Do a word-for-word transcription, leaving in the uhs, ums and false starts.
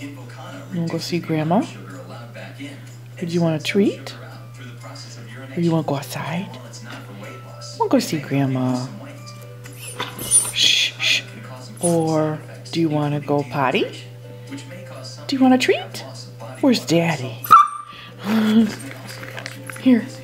You want to go see Grandma? Or do you want a treat? Or you want to go outside? I want to go see Grandma. Shh, shh. Or do you want to go potty? Do you want a treat? Where's Daddy? Here.